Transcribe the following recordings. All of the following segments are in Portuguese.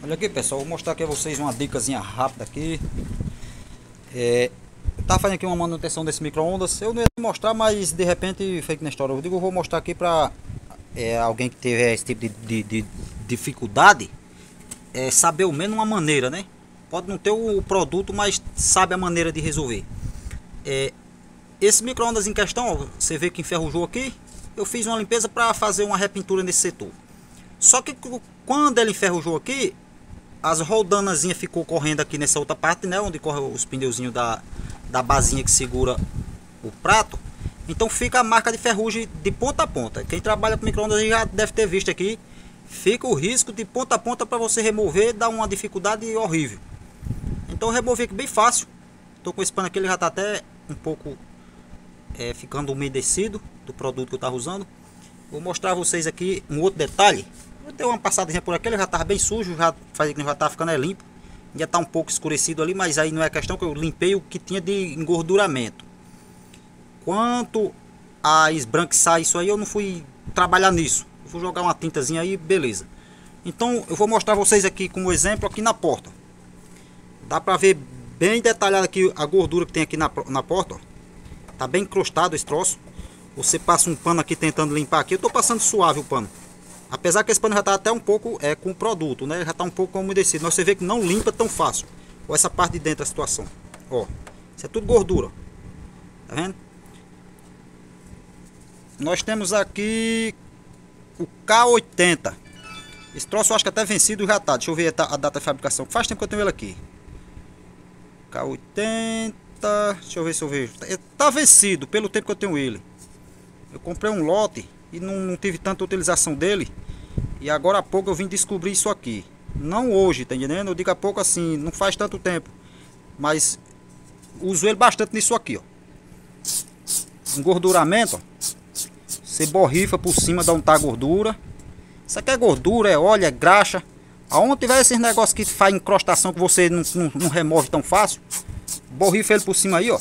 Olha aqui, pessoal, vou mostrar aqui a vocês uma dicasinha rápida aqui. Eu tava fazendo aqui uma manutenção desse micro-ondas. Eu não ia mostrar, mas de repente, feito na história, eu vou mostrar aqui pra alguém que tiver esse tipo de dificuldade, saber ao menos uma maneira, né? Pode não ter o produto, mas sabe a maneira de resolver. Esse micro-ondas em questão, ó, você vê que enferrujou aqui. Eu fiz uma limpeza para fazer uma repintura nesse setor. Só que quando ele enferrujou aqui, as roldanazinhas ficou correndo aqui nessa outra parte, né? Onde corre os pneuzinhos da basinha que segura o prato. Então fica a marca de ferrugem de ponta a ponta. Quem trabalha com micro-ondas já deve ter visto aqui. Fica o risco de ponta a ponta para você remover, dá uma dificuldade horrível. Então eu removi aqui bem fácil. Estou com esse pano aqui, ele já está até um pouco ficando umedecido do produto que eu estava usando. Vou mostrar a vocês aqui um outro detalhe. Eu dei uma passadinha por aqui, ele já estava bem sujo, já estava ficando limpo. Já está um pouco escurecido ali, mas aí não é questão, que eu limpei o que tinha de engorduramento. Quanto a esbranquiçar isso aí, eu não fui trabalhar nisso. Eu fui jogar uma tintazinha aí, beleza. Então eu vou mostrar a vocês aqui como exemplo aqui na porta. Dá para ver bem detalhado aqui a gordura que tem aqui na porta, ó. Tá bem encrustado esse troço. Você passa um pano aqui tentando limpar aqui. Eu tô passando suave o pano. Apesar que esse pano já tá até um pouco com o produto, né? Já tá um pouco umedecido. Mas você vê que não limpa tão fácil. Olha essa parte de dentro da situação. Ó, isso é tudo gordura. Tá vendo? Nós temos aqui o K80. Esse troço eu acho que até vencido já tá. Deixa eu ver a data de fabricação. Faz tempo que eu tenho ele aqui. K80. Deixa eu ver se eu vejo. Tá vencido pelo tempo que eu tenho ele. Eu comprei um lote e não tive tanta utilização dele. E agora há pouco eu vim descobrir isso aqui. Não hoje, tá entendendo? Eu digo há pouco assim, não faz tanto tempo. Mas uso ele bastante nisso aqui, ó. Engorduramento, ó. Você borrifa por cima de onde tá a gordura. Isso aqui é gordura, é óleo, é graxa. Aonde tiver esses negócios que faz encrostação que você não remove tão fácil, borrifa ele por cima aí, ó.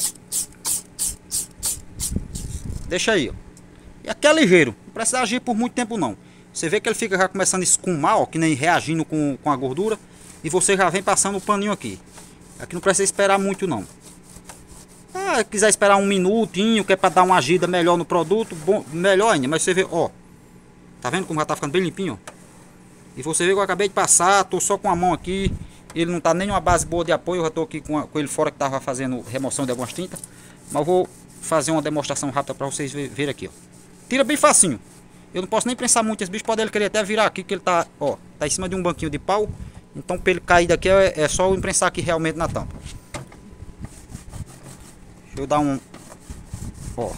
Deixa aí, ó. E aqui é ligeiro, não precisa agir por muito tempo não. Você vê que ele fica já começando a escumar, ó, que nem reagindo com a gordura. E você já vem passando o paninho aqui. Aqui não precisa esperar muito não. Se quiser esperar um minutinho, que é para dar uma agida melhor no produto, bom, melhor ainda. Mas você vê, ó. Tá vendo como já tá ficando bem limpinho, ó? E você vê que eu acabei de passar, tô só com a mão aqui. Ele não tá nem uma base boa de apoio, eu já tô aqui com ele fora que tava fazendo remoção de algumas tintas. Mas eu vou fazer uma demonstração rápida para vocês verem aqui, ó. Tira bem facinho. Eu não posso nem prensar muito esse bicho, pode ele querer até virar aqui, que ele tá, ó, tá em cima de um banquinho de pau. Então para ele cair daqui é só eu imprensar aqui realmente na tampa. Deixa eu dar um, ó.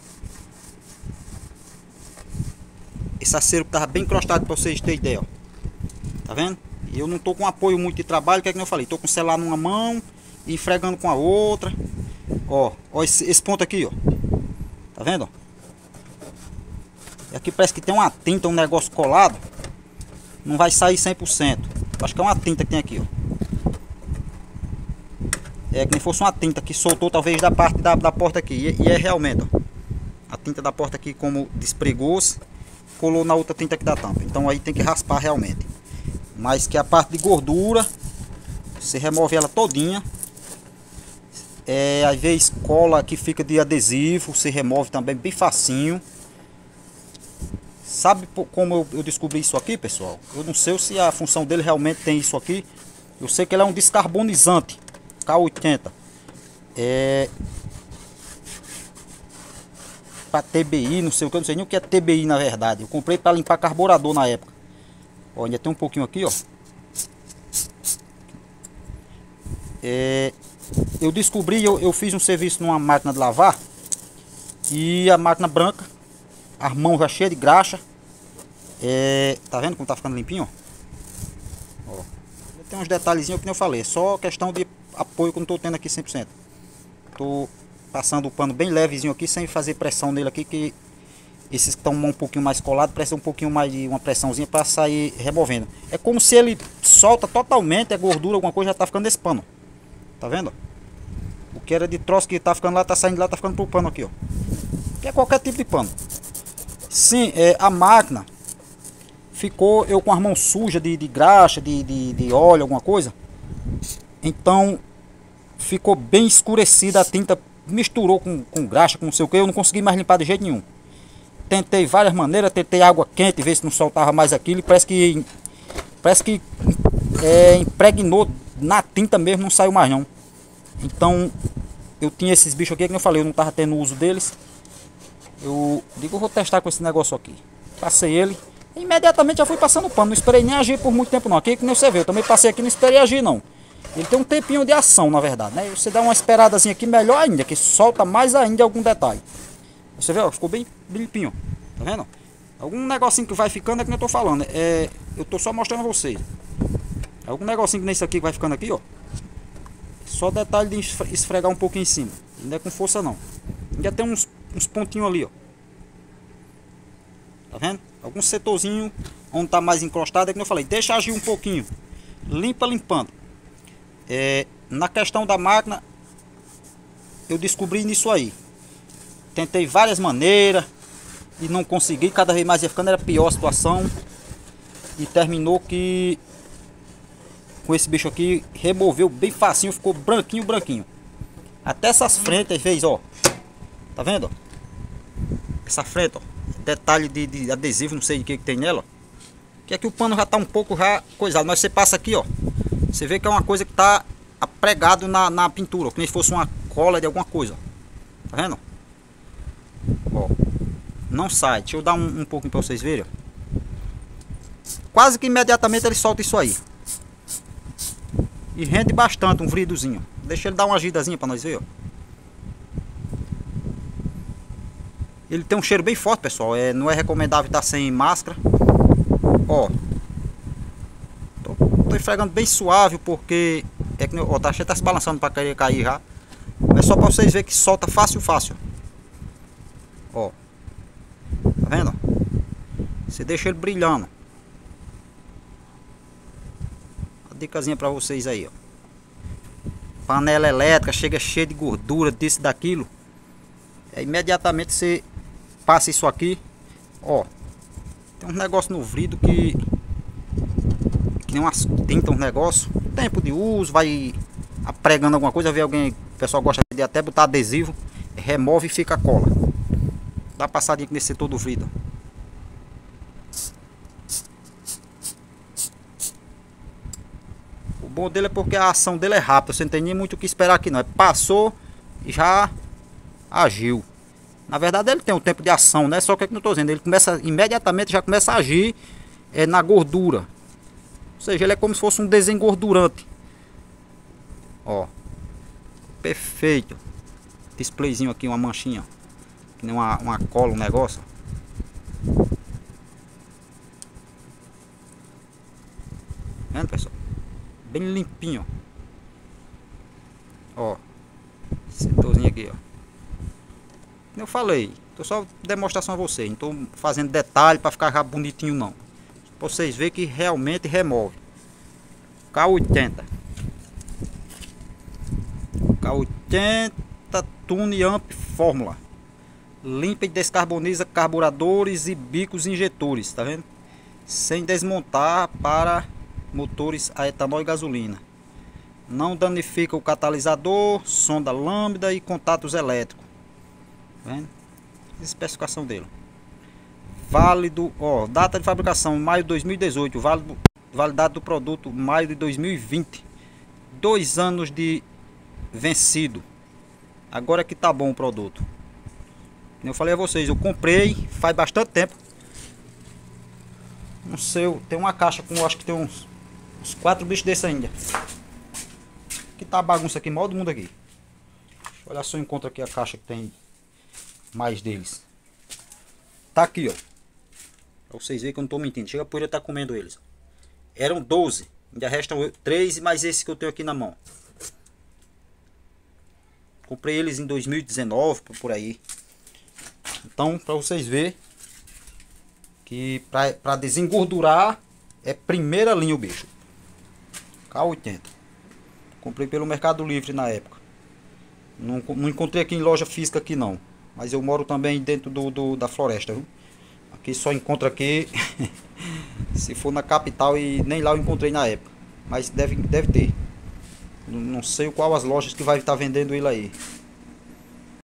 Esse acero que tava bem encrostado para vocês terem ideia, ó. Tá vendo? E eu não tô com apoio muito de trabalho, que é que eu falei, tô com o celular numa mão e esfregando com a outra. Ó esse ponto aqui, ó. Tá vendo? E aqui parece que tem uma tinta, um negócio colado. Não vai sair 100%. Acho que é uma tinta que tem aqui, ó. É que nem fosse uma tinta que soltou talvez da parte da porta aqui. E é realmente, ó. A tinta da porta aqui, como despregou-se, colou na outra tinta aqui da tampa. Então aí tem que raspar realmente. Mas que a parte de gordura, você remove ela todinha. Às vezes cola que fica de adesivo, você remove também bem facinho. Sabe como eu descobri isso aqui, pessoal? Eu não sei se a função dele realmente tem isso aqui. Eu sei que ele é um descarbonizante K80. Para TBI, não sei o que, eu não sei nem o que é TBI na verdade. Eu comprei para limpar carburador na época. Ó, ainda tem um pouquinho aqui, ó. Eu descobri, eu fiz um serviço numa máquina de lavar. E a máquina branca, as mãos já cheias de graxa. Tá vendo como tá ficando limpinho? Ó. Tem uns detalhezinhos que eu falei. Só questão de apoio que eu não tô tendo aqui 100%. Tô passando o pano bem levezinho aqui, sem fazer pressão nele aqui, que esses que estão um pouquinho mais colados, precisa um pouquinho mais de uma pressãozinha para sair removendo. É como se ele solta totalmente a gordura, alguma coisa já tá ficando nesse pano. Tá vendo? O que era de troço que tá ficando lá, tá saindo lá, tá ficando pro pano aqui, ó. Que é qualquer tipo de pano. Sim, a máquina ficou eu com as mãos sujas de graxa, de óleo, alguma coisa. Então ficou bem escurecida a tinta, misturou com graxa, com não sei o que, eu não consegui mais limpar de jeito nenhum. Tentei várias maneiras, tentei água quente, ver se não soltava mais aquilo, e parece que impregnou na tinta mesmo, não saiu mais não. Então eu tinha esses bichos aqui, que eu falei, eu não estava tendo uso deles. Eu digo, eu vou testar com esse negócio aqui. Passei ele, e imediatamente já fui passando pano, não esperei nem agir por muito tempo não. Aqui que nem você vê, eu também passei aqui, não esperei agir não. Ele tem um tempinho de ação, na verdade, né? Você dá uma esperadazinha aqui, melhor ainda, que solta mais ainda algum detalhe. Você vê, ó, ficou bem limpinho, tá vendo? Algum negocinho que vai ficando é que eu tô falando, eu tô só mostrando a vocês. Algum negocinho que nesse aqui que vai ficando aqui, ó. Só detalhe de esfregar um pouquinho em cima. Não é com força não. Ainda tem uns pontinhos ali, ó. Tá vendo? Algum setorzinho onde tá mais encrostado, é que eu falei, deixa agir um pouquinho. Limpa limpando. Na questão da máquina, eu descobri nisso aí. Tentei várias maneiras e não consegui, cada vez mais ia ficando, era pior a situação. E terminou que com esse bicho aqui removeu bem facinho, ficou branquinho. Até essas frentes, às vezes, ó. Tá vendo? Essa frente, ó. Detalhe de adesivo, não sei de que tem nela. Que aqui o pano já tá um pouco já coisado, mas você passa aqui, ó. Você vê que é uma coisa que tá apregado na pintura, como se fosse uma cola de alguma coisa. Tá vendo? Ó. Não sai. Deixa eu dar um pouquinho para vocês verem. Quase que imediatamente ele solta isso aí. E rende bastante um vridozinho. Deixa ele dar uma agidazinha para nós ver, ó. Ele tem um cheiro bem forte, pessoal. Não é recomendável estar sem máscara. Ó. Tô esfregando bem suave porque ó, tá se balançando para querer cair já. Mas só para vocês verem que solta fácil. Ó. Tá vendo? Você deixa ele brilhando. Uma dicasinha para vocês aí, ó. Panela elétrica, chega cheia de gordura, disso, daquilo. Imediatamente você passa isso aqui. Ó. Tem um negócio no vidro que nem umas tintas, um negócio. Tempo de uso, vai apregando alguma coisa. Vê alguém, o pessoal gosta de até botar adesivo. Remove e fica a cola. Dá uma passadinha aqui nesse setor do vidro. O bom dele é porque a ação dele é rápida. Você não tem nem muito o que esperar aqui não. Passou e já agiu. Na verdade ele tem um tempo de ação, né? Só que eu não estou dizendo. Ele começa imediatamente, já começa a agir na gordura. Ou seja, ele é como se fosse um desengordurante. Ó. Perfeito. Displayzinho aqui, uma manchinha. Que nem uma cola, um negócio. Vendo, pessoal? Bem limpinho. Ó. Setorzinho aqui, ó. Eu falei, tô só demonstração a vocês. Não tô fazendo detalhe para ficar já bonitinho não. Pra vocês verem que realmente remove. K80 Tune Amp Fórmula. Limpa e descarboniza carburadores e bicos injetores, tá vendo? Sem desmontar para motores a etanol e gasolina. Não danifica o catalisador, sonda lambda e contatos elétricos. Tá vendo? Especificação dele. Válido, ó, data de fabricação maio de 2018, validade do produto maio de 2020. 2 anos de vencido. Agora que tá bom o produto. Como eu falei a vocês, eu comprei faz bastante tempo. Não sei, tem uma caixa com, acho que tem uns 4 bichos desses ainda. Que tá a bagunça aqui, maior do mundo aqui. Deixa eu olhar se eu encontro aqui a caixa que tem mais deles. Tá aqui, ó. Pra vocês verem que eu não tô mentindo. Chega a poeira tá comendo eles. Eram 12. Ainda restam 3 e mais esse que eu tenho aqui na mão. Comprei eles em 2019, por aí. Então, pra vocês verem que pra desengordurar é primeira linha o bicho. K80. Comprei pelo Mercado Livre na época. Não encontrei aqui em loja física aqui não. Mas eu moro também dentro da floresta, viu? Aqui só encontra aqui Se for na capital, e nem lá eu encontrei na época. Mas deve ter. Não sei qual as lojas que vai estar vendendo ele aí.